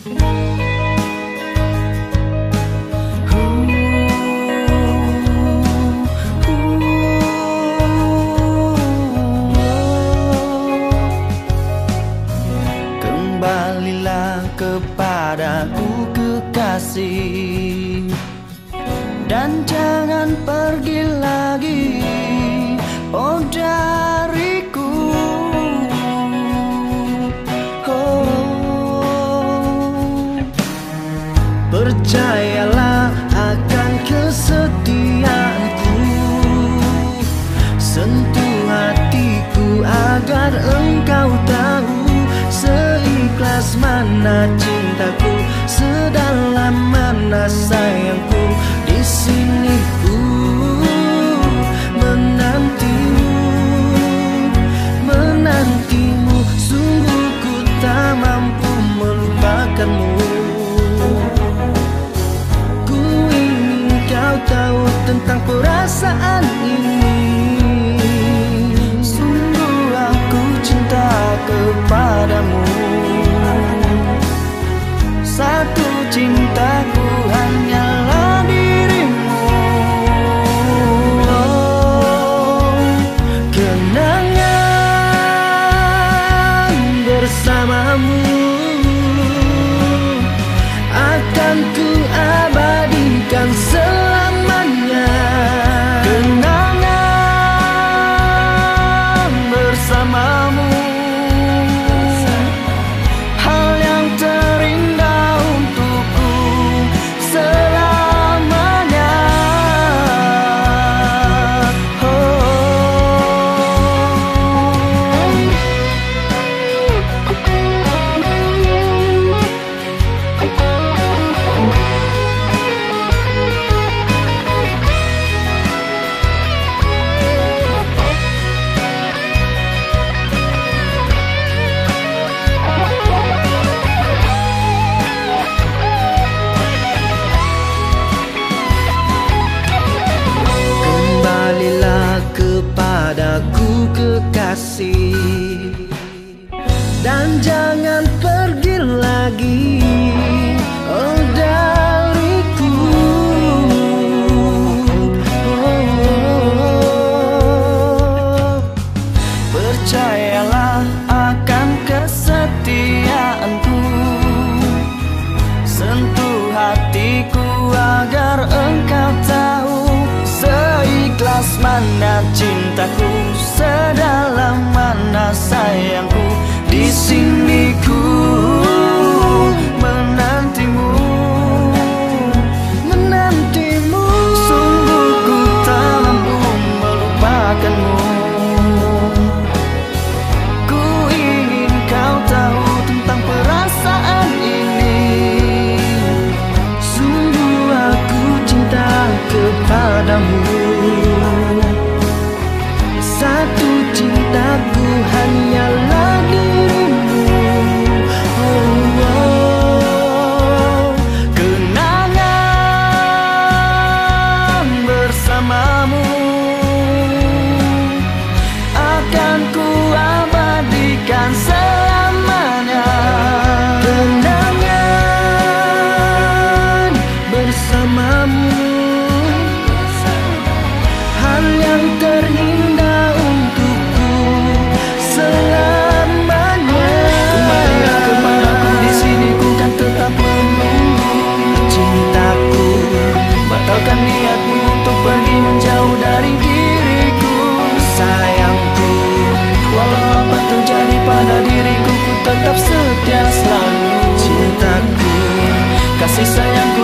Kembalilah kepadaku kekasih, dan jangan pergi lagi, oh dariku. Percayalah akan kesetiaanku, sentuh hatiku agar engkau tahu seikhlas mana cintaku, sedalam mana sayangku. Di sini ku menantimu, sungguh ku tak mampu melupakanmu. Tahu tentang perasaan ini, sungguh aku cinta kepadamu. Satu cintaku hanyalah dirimu, oh, kenangan bersamamu akan ku abadikan selamanya. Kenangan bersamamu, hal yang terindah untukku selamanya. Kepadaku kekasih, dan jangan pergi lagi, oh dariku. Percayalah akan kesetiaanku, sentuh hatiku agar engkau tahu seikhlas mana cintaku, sedalam mana sayangku. Di sini ku menantimu, sungguh ku tak mampu melupakanmu. Ku ingin kau tahu tentang perasaan ini, sungguh aku cinta kepadamu. Satu cintaku hanyalah dirimu, oh, oh. Kenangan bersamamu akan ku abadikan selamanya. Kenangan bersamamu, hal yang terindah untukku selamanya. Kembalilah kepadaku, di sini ku kan tetap menunggu cintaku. Batalkan niatmu untuk pergi menjauh dari diriku, sayangku. Walau apa terjadi pada diriku, ku tetap setia selalu. Cintaku, kasih sayangku